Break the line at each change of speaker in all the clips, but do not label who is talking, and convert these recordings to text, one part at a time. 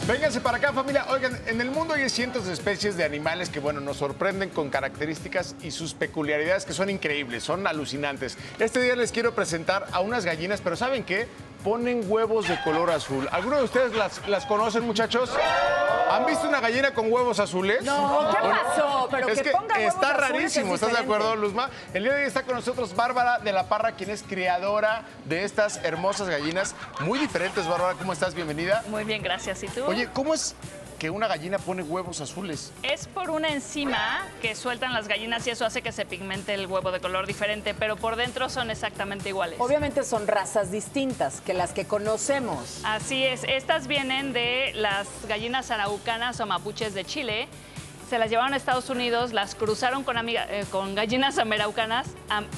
Vénganse para acá, familia. Oigan, en el mundo hay cientos de especies de animales que, bueno, nos sorprenden con características y sus peculiaridades que son increíbles, son alucinantes. Este día les quiero presentar a unas gallinas, pero ¿saben qué? Ponen huevos de color azul. ¿Alguno de ustedes las conocen, muchachos? ¿Han visto una gallina con huevos azules?
No, ¿qué pasó? Pero
es que
ponga huevos
está
azules
rarísimo,
es
¿estás de
diferente.
acuerdo, Luzma? El día de hoy está con nosotros Bárbara de la Parra, quien es criadora de estas hermosas gallinas. Muy diferentes, Bárbara. ¿Cómo estás? Bienvenida.
Muy bien, gracias. ¿Y tú?
Oye, ¿cómo es que una gallina pone huevos azules?
Es por una enzima que sueltan las gallinas y eso hace que se pigmente el huevo de color diferente, pero por dentro son exactamente iguales.
Obviamente son razas distintas que las que conocemos.
Así es. Estas vienen de las gallinas araucanas o mapuches de Chile. Se las llevaron a Estados Unidos, las cruzaron con gallinas americanas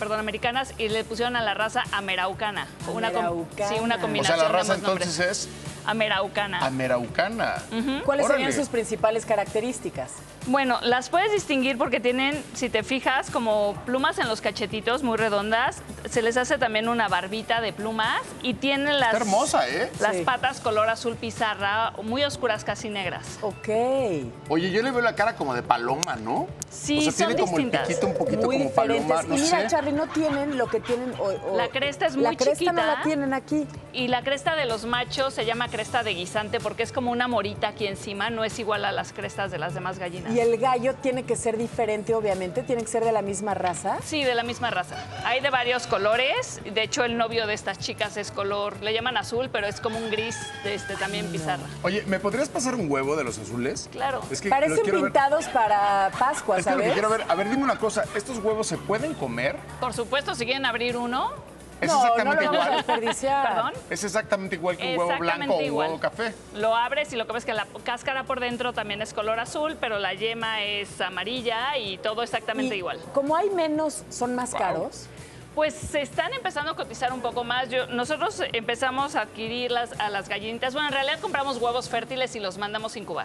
y le pusieron a la raza ameraucana.
Ameraucana.
Sí, una
O
combinación
sea, la raza
de ambos nombres.
entonces es
Ameraucana.
ameraucana.
¿Cuáles
Órale.
serían sus principales características?
Bueno, las puedes distinguir porque tienen, si te fijas, como plumas en los cachetitos muy redondas. Se les hace también una barbita de plumas y tienen las,
Está hermosa, ¿eh?
las
Sí.
patas color azul pizarra, muy oscuras, casi negras.
Ok.
Oye, yo le veo la cara como de paloma, ¿no?
Sí,
o sea,
son
tiene como
distintas.
el piquito un poquito
Muy
como
diferentes.
paloma, no
y mira,
sé.
Charly, no tienen lo que tienen...
La cresta es muy
La cresta
chiquita.
no la tienen aquí.
Y la cresta de los machos se llama cresta de guisante porque es como una morita aquí encima, no es igual a las crestas de las demás gallinas.
Y el gallo tiene que ser diferente, obviamente. Tiene que ser de la misma raza.
Sí, de la misma raza. Hay de varios colores. De hecho, el novio de estas chicas es color, le llaman azul, pero es como un gris también pizarra.
Oye, ¿me podrías pasar un huevo de los azules?
Claro.
Es que
Parecen
los quiero ver.
pintados para Pascua,
Es que lo que
¿sabes?
quiero ver, a ver, dime una cosa, ¿estos huevos se pueden comer?
Por supuesto, si quieren abrir uno,
Es
No, no
exactamente
lo vamos a
igual.
desperdiciar.
perdón.
Es exactamente igual que un huevo
Exactamente
blanco o un
igual.
huevo café.
Lo abres y lo que ves es que la cáscara por dentro también es color azul, pero la yema es amarilla y todo exactamente
Y
igual.
como hay menos, son más
Wow.
caros.
Pues se están empezando a cotizar un poco más. Nosotros empezamos a adquirirlas a las gallinitas. Bueno, en realidad compramos huevos fértiles y los mandamos incubar.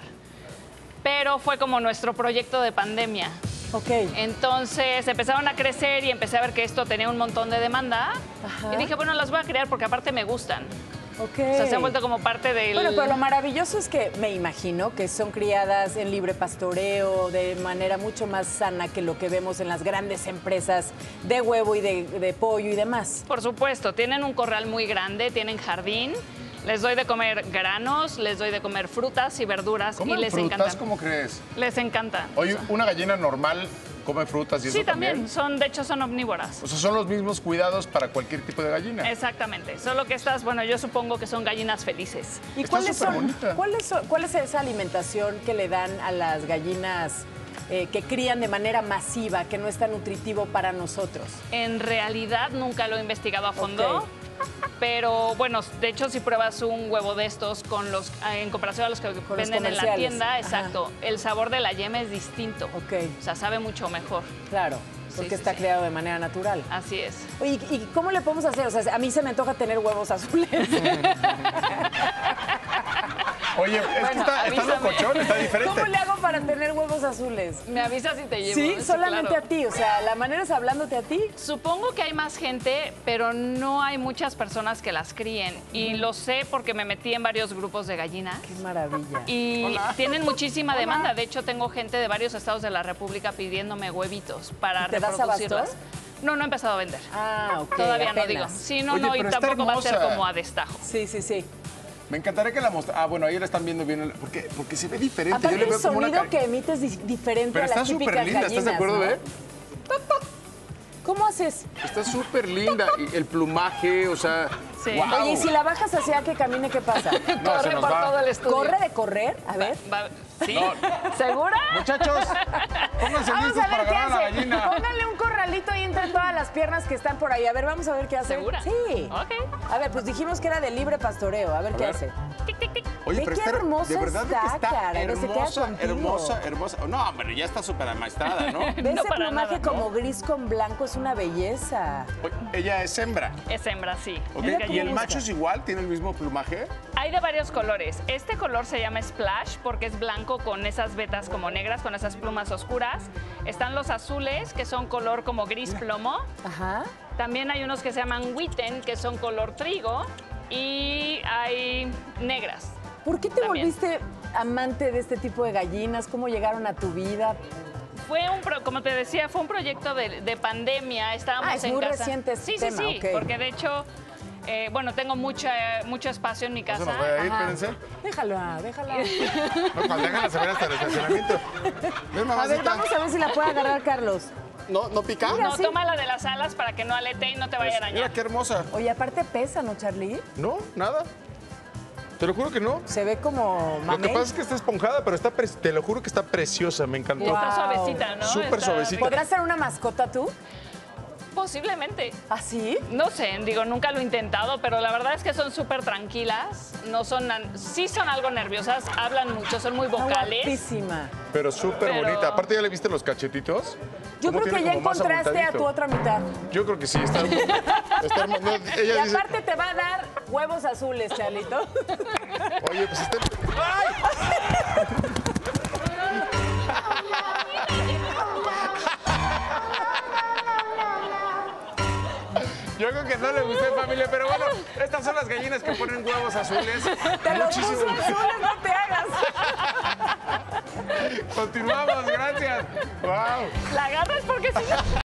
Pero fue como nuestro proyecto de pandemia.
Ok.
Entonces empezaron a crecer y empecé a ver que esto tenía un montón de demanda.
Ajá.
Y dije, bueno, las voy a criar porque aparte me gustan.
Ok.
O sea, se han vuelto como parte del...
Bueno, pero lo maravilloso es que me imagino que son criadas en libre pastoreo de manera mucho más sana que lo que vemos en las grandes empresas de huevo y de pollo y demás.
Por supuesto, tienen un corral muy grande, tienen jardín. Les doy de comer granos, les doy de comer frutas y verduras
¿Comen
y les
frutas?
encantan.
¿Cómo crees?
Les encanta.
Oye, ¿una gallina normal come frutas y eso
Sí, también. De hecho, son omnívoras.
O sea, son los mismos cuidados para cualquier tipo de gallina.
Exactamente. Solo que estas, bueno, yo supongo que son gallinas felices.
¿Y
Está
cuáles son,
superbonita.
cuál es esa alimentación que le dan a las gallinas que crían de manera masiva, que no es tan nutritivo para nosotros?
En realidad nunca lo he investigado a fondo.
Ok.
Pero bueno, de hecho, si pruebas un huevo de estos en comparación a los que
los
venden en la
comerciales.
tienda,
Ajá.
exacto, el sabor de la yema es distinto.
Ok,
O sea, sabe mucho mejor.
claro, porque
sí,
está
sí.
creado de manera natural.
Así es.
Oye, ¿y cómo le podemos hacer? O sea, a mí se me antoja tener huevos azules.
Oye, es que
Bueno,
está
avísame.
locochón, está diferente.
¿Cómo le hago para tener huevos azules?
Me avisas si te llevo.
Sí, solamente
claro.
a ti. O sea, la manera es hablándote a ti.
Supongo que hay más gente, pero no hay muchas personas que las críen. Y lo sé porque me metí en varios grupos de gallinas.
Qué maravilla.
Y
Hola.
tienen muchísima demanda. De hecho, tengo gente de varios estados de la República pidiéndome huevitos para
¿Y te das
reproducirlas.
abasto?
No, no he empezado a vender.
Ah, ok.
Todavía no
apenas.
digo. Sí, no,
Oye,
no, y
pero está
tampoco va a ser
hermosa.
como a destajo.
Sí, sí, sí.
Me encantaría que la mostrara. Ah, bueno, ahí la están viendo bien. Porque se ve diferente.
Aparte
Yo le
el
veo como una
sonido
ca-
que emites diferente
Pero
a
está
las típicas
súper linda,
gallinas,
¿estás de acuerdo,
¿no? ¿Cómo haces?
Está súper linda. Y el plumaje, o sea.
Sí.
¡guau!
Oye, y si la bajas hacia que camine, ¿qué pasa?
No, se
Corre
nos
por
va.
todo el estudio.
¿Corre de correr? A ver.
¿Sí?
No.
¿Segura?
Muchachos, pónganse
Vamos
listos
a
para
ver qué
agarrar a la
hace.
gallina.
Póngale un corralito ahí entre todas las piernas que están por ahí. A ver, vamos a ver qué hace.
¿Segura?
Sí.
Ok.
A ver, pues dijimos que era de libre pastoreo. A ver qué
ver.
hace.
Tic, tic, tic.
Oye,
Ve
pero
qué
está
hermosa
de verdad
está,
que está
caray, no se queda
hermosa,
contigo.
hermosa, hermosa. No, hombre, ya está súper amaestrada, ¿no?
Ve
No
ese
para
plumaje
nada,
como gris con blanco, es una belleza.
Oye, ella es hembra.
Es hembra, sí.
¿Ok?
Es
Mira
¿Y
gallina.
el macho es igual? ¿Tiene el mismo plumaje?
Hay de varios colores. Este color se llama Splash porque es blanco con esas vetas como negras, con esas plumas oscuras. Están los azules, que son color como gris plomo.
Ajá.
También hay unos que se llaman Witten, que son color trigo. Y hay negras.
¿Por qué te
También.
volviste amante de este tipo de gallinas? ¿Cómo llegaron a tu vida?
Como te decía, fue un proyecto de pandemia. Estábamos
es
en
muy
casa.
reciente
Sí,
este
sí,
tema,
sí.
ok.
Porque de hecho, tengo mucho espacio en mi
¿No
casa.
se nos vaya a ir,
Ajá.
espérense?
Déjala.
No, cuando déjala saber hasta el estacionamiento. Ven,
A ver,
mamacita.
vamos a ver si la puede agarrar Carlos.
¿No pica?
Mira,
No,
sí.
toma la de las alas para que no alete y no te vaya a
Mira
arañar.
qué hermosa.
Oye, aparte pesa, ¿no, Charlie?
No, nada. Te lo juro que no.
Se ve como
Lo
mamey.
que pasa es que está esponjada, pero te lo juro que está preciosa, me encantó.
Wow.
Está suavecita, ¿no?
Súper
Está
suavecita.
rica.
¿Podrás ser una mascota tú?
Posiblemente.
¿Ah, sí?
No sé, nunca lo he intentado, pero la verdad es que son súper tranquilas. Sí son algo nerviosas, hablan mucho, son muy
Está
vocales.
guapísima.
Pero súper
Pero-
bonita. Aparte, ¿ya le viste los cachetitos?
Yo
¿Cómo
creo que
tiene
ya
como más
encontraste a
abultadito?
tu otra mitad.
Yo creo que sí, está hermoso. No,
Y
ella dice,
aparte te va a dar huevos azules, Charlito.
oye, pues está... Yo creo que no le gustó, familia, pero bueno, estas son las gallinas que ponen huevos azules.
Te los
Muchísimo.
puso azules, no te hagas.
Continuamos, gracias. Wow.
La agarras porque si no...